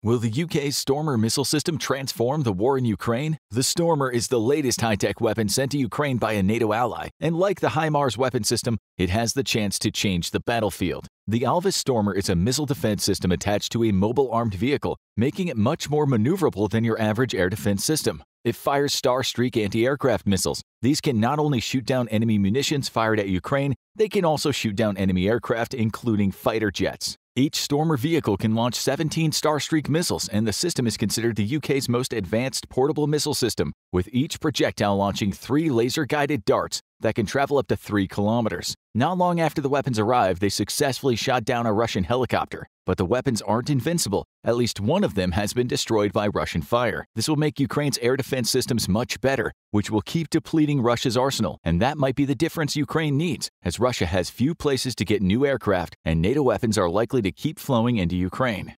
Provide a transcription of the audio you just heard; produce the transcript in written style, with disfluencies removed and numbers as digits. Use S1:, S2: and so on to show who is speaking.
S1: Will the UK's Stormer missile system transform the war in Ukraine? The Stormer is the latest high-tech weapon sent to Ukraine by a NATO ally, and like the HIMARS weapon system, it has the chance to change the battlefield. The Alvis Stormer is a missile defense system attached to a mobile armed vehicle, making it much more maneuverable than your average air defense system. It fires Starstreak anti-aircraft missiles. These can not only shoot down enemy munitions fired at Ukraine, they can also shoot down enemy aircraft, including fighter jets. Each Stormer vehicle can launch 17 Starstreak missiles, and the system is considered the UK's most advanced portable missile system, with each projectile launching 3 laser-guided darts that can travel up to 3 kilometers. Not long after the weapons arrived, they successfully shot down a Russian helicopter. But the weapons aren't invincible. At least one of them has been destroyed by Russian fire. This will make Ukraine's air defense systems much better, which will keep depleting Russia's arsenal. And that might be the difference Ukraine needs, as Russia has few places to get new aircraft, and NATO weapons are likely to keep flowing into Ukraine.